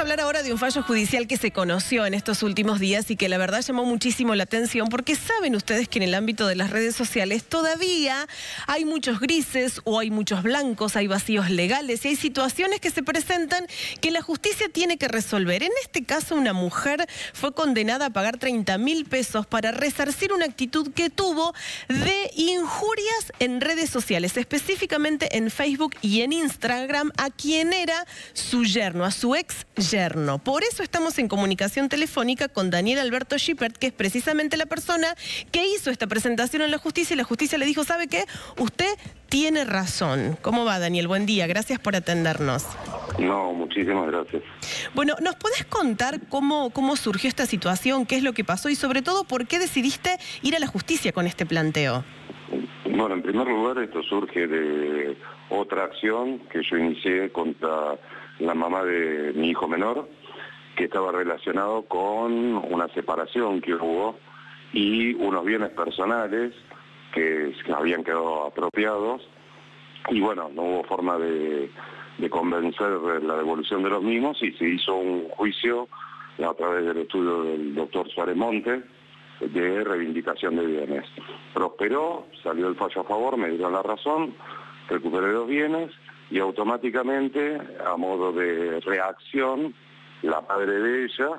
hablar ahora de un fallo judicial que se conoció en estos últimos días y que la verdad llamó muchísimo la atención, porque saben ustedes que en el ámbito de las redes sociales todavía hay muchos grises o hay muchos blancos, hay vacíos legales y hay situaciones que se presentan que la justicia tiene que resolver. En este caso, una mujer fue condenada a pagar 30.000 pesos para resarcir una actitud que tuvo de injurias en redes sociales, específicamente en Facebook y en Instagram, a quien era su yerno, a su ex yerno. Por eso estamos en comunicación telefónica con Daniel Alberto Schippert, que es precisamente la persona que hizo esta presentación en la justicia, y la justicia le dijo: ¿sabe qué? Usted tiene razón. ¿Cómo va, Daniel? Buen día, gracias por atendernos. No, muchísimas gracias. Bueno, ¿nos podés contar cómo surgió esta situación, qué es lo que pasó y sobre todo por qué decidiste ir a la justicia con este planteo? Bueno, en primer lugar, esto surge de otra acción que yo inicié contra la mamá de mi hijo menor, que estaba relacionado con una separación que hubo y unos bienes personales que habían quedado apropiados, y bueno, no hubo forma de convencer la devolución de los mismos, y se hizo un juicio a través del estudio del doctor Suárez Monte de reivindicación de bienes. Prosperó, salió el fallo a favor, me dieron la razón, recuperé los bienes y automáticamente, a modo de reacción, la madre de ella,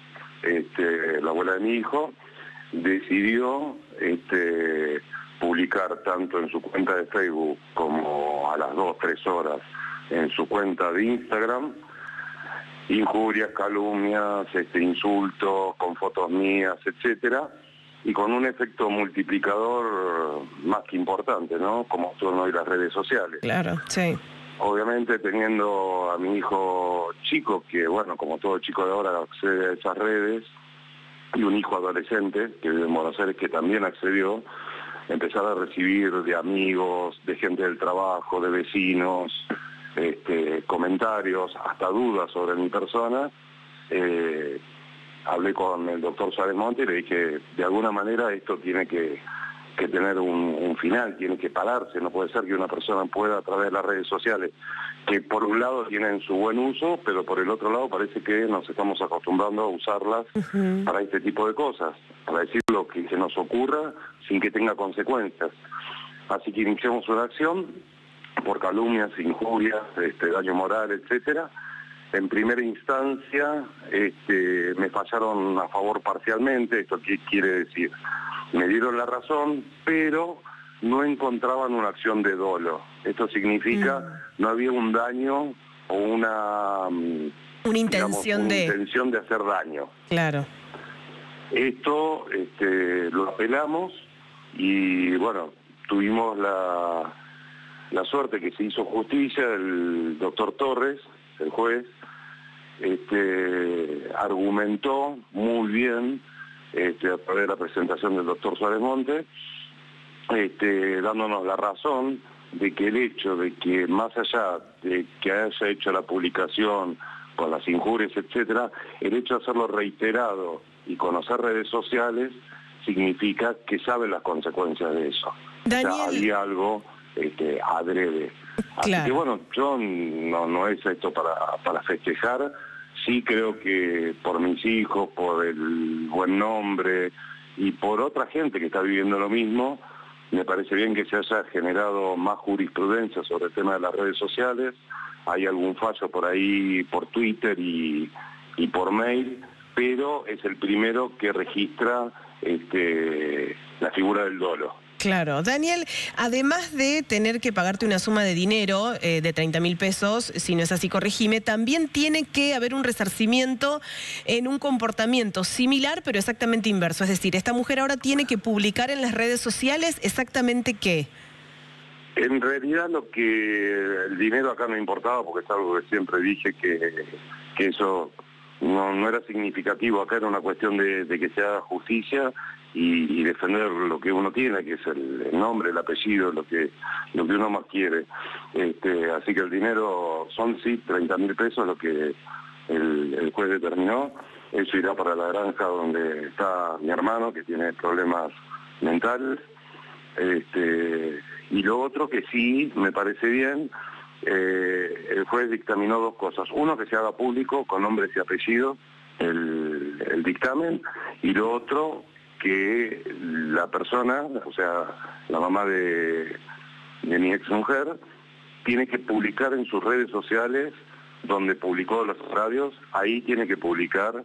la abuela de mi hijo, decidió publicar tanto en su cuenta de Facebook como a las 2-3 horas en su cuenta de Instagram injurias, calumnias, insultos con fotos mías, etcétera, y con un efecto multiplicador más que importante, ¿no? Como son hoy las redes sociales. Claro, sí. Obviamente, teniendo a mi hijo chico, que bueno, como todo chico de ahora accede a esas redes, y un hijo adolescente que vive en Buenos Aires que también accedió, empezar a recibir de amigos, de gente del trabajo, de vecinos, comentarios, hasta dudas sobre mi persona. Hablé con el doctor Suárez Monte y le dije: de alguna manera esto tiene que tener un final, tiene que pararse. No puede ser que una persona pueda, a través de las redes sociales, que por un lado tienen su buen uso, pero por el otro lado parece que nos estamos acostumbrando a usarlas para este tipo de cosas, para decir lo que se nos ocurra sin que tenga consecuencias. Así que iniciamos una acción por calumnias, injurias, daño moral, etcétera. En primera instancia me fallaron a favor parcialmente. ¿Esto qué quiere decir? Me dieron la razón, pero no encontraban una acción de dolo. Esto significa no había un daño o una intención de hacer daño. Claro. Esto lo apelamos y bueno, tuvimos la suerte que se hizo justicia. El doctor Torres, el juez, argumentó muy bien a través de la presentación del doctor Suárez Monte, dándonos la razón de que el hecho de que, más allá de que haya hecho la publicación con las injurias, etcétera, el hecho de hacerlo reiterado y conocer redes sociales significa que sabe las consecuencias de eso. Daniel... O sea, había algo adrede. Así que bueno, yo no es esto para festejar. Sí creo que por mis hijos, por el buen nombre y por otra gente que está viviendo lo mismo, me parece bien que se haya generado más jurisprudencia sobre el tema de las redes sociales. Hay algún fallo por ahí, por Twitter y por mail, pero es el primero que registra la figura del dolo. Claro. Daniel, además de tener que pagarte una suma de dinero de 30.000 pesos, si no es así, corregime, también tiene que haber un resarcimiento en un comportamiento similar, pero exactamente inverso. Es decir, esta mujer ahora tiene que publicar en las redes sociales exactamente qué. En realidad el dinero acá no importaba, porque es algo que siempre dije que eso no era significativo. Acá era una cuestión de que se haga justicia y defender lo que uno tiene, que es el nombre, el apellido, lo que uno más quiere. Así que el dinero son, sí, 30.000 pesos, lo que el juez determinó. Eso irá para la granja donde está mi hermano, que tiene problemas mentales. Y lo otro que sí me parece bien el juez dictaminó dos cosas. Uno, que se haga público con nombres y apellidos el dictamen, y lo otro, que la persona, o sea, la mamá de mi ex mujer, tiene que publicar en sus redes sociales, donde publicó los radios, ahí tiene que publicar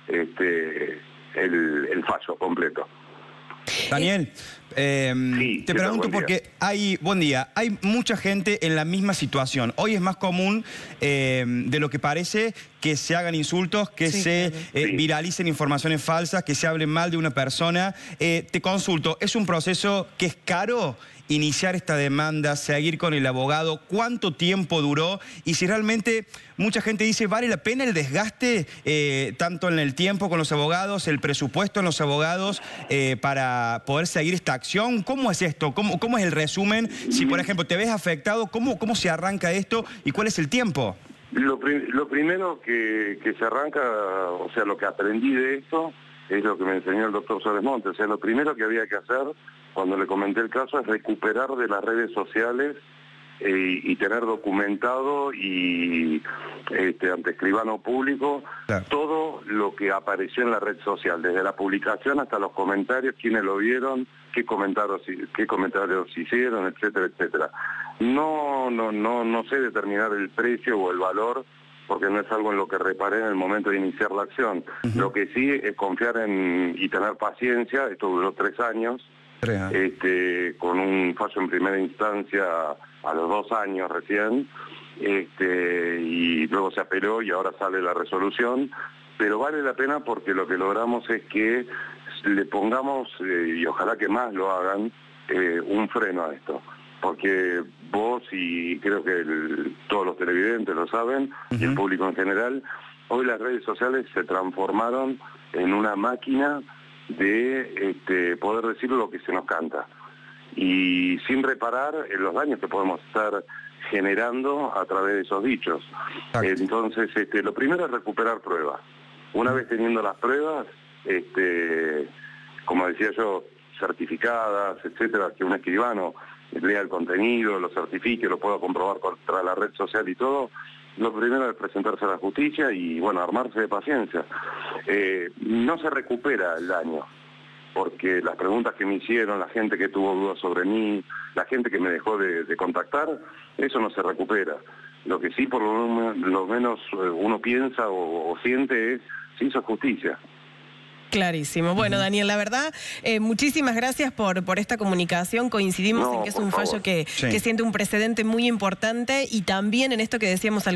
el fallo completo. Daniel, sí, te pregunto porque buen día, hay mucha gente en la misma situación. Hoy es más común de lo que parece que se hagan insultos, que se viralicen informaciones falsas, que se hable mal de una persona. Te consulto, ¿es un proceso que es caro iniciar esta demanda, seguir con el abogado? ¿Cuánto tiempo duró? Y si realmente mucha gente dice, ¿vale la pena el desgaste tanto en el tiempo con los abogados, el presupuesto en los abogados para poder seguir esta acción? ¿Cómo es esto? ¿Cómo es el resumen? Si, por ejemplo, te ves afectado, ¿cómo se arranca esto y cuál es el tiempo? Lo primero que se arranca, o sea, lo que aprendí de esto, es lo que me enseñó el doctor Suárez Montes. O sea, lo primero que había que hacer cuando le comenté el caso es recuperar de las redes sociales y tener documentado y ante escribano público todo lo que apareció en la red social, desde la publicación hasta los comentarios, quiénes lo vieron, qué comentarios hicieron, etcétera, etcétera. No sé determinar el precio o el valor, porque no es algo en lo que reparé en el momento de iniciar la acción. Lo que sí es confiar y tener paciencia. Esto duró 3 años, con un fallo en primera instancia a los 2 años recién, y luego se apeló y ahora sale la resolución, pero vale la pena porque lo que logramos es que le pongamos, y ojalá que más lo hagan, un freno a esto. Porque vos y creo que todos los televidentes lo saben, y el público en general, hoy las redes sociales se transformaron en una máquina de poder decir lo que se nos canta. Y sin reparar en los daños que podemos estar generando a través de esos dichos. Entonces, lo primero es recuperar pruebas. Una vez teniendo las pruebas, como decía yo, certificadas, etcétera, que un escribano lea el contenido, lo certifique, lo pueda comprobar contra la red social y todo, lo primero es presentarse a la justicia y, bueno, armarse de paciencia. No se recupera el daño, porque las preguntas que me hicieron, la gente que tuvo dudas sobre mí, la gente que me dejó de contactar, eso no se recupera. Lo que sí, por lo menos, uno piensa o siente es, se hizo justicia. Clarísimo. Bueno, Daniel, la verdad, muchísimas gracias por esta comunicación. Coincidimos en que es un fallo que siente un precedente muy importante, y también en esto que decíamos al